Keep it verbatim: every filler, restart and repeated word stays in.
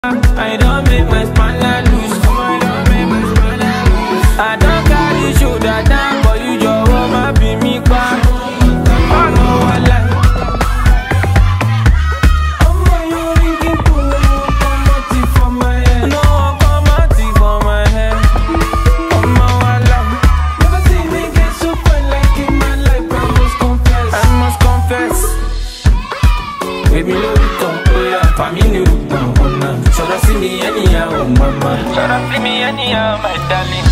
I don't make my spine loose. I don't make my spine loose. I don't carry shoulder down, but you just want my be me back. I know I like. I'm on your ringing pool, come out for my head. No, come out for my head. I'm on I like. Never see me get so fine like in my life. I must confess. I must confess. Baby, love it up, oh yeah. Family, so don't see me anyhow, mama. So don't see me anyhow, my darling.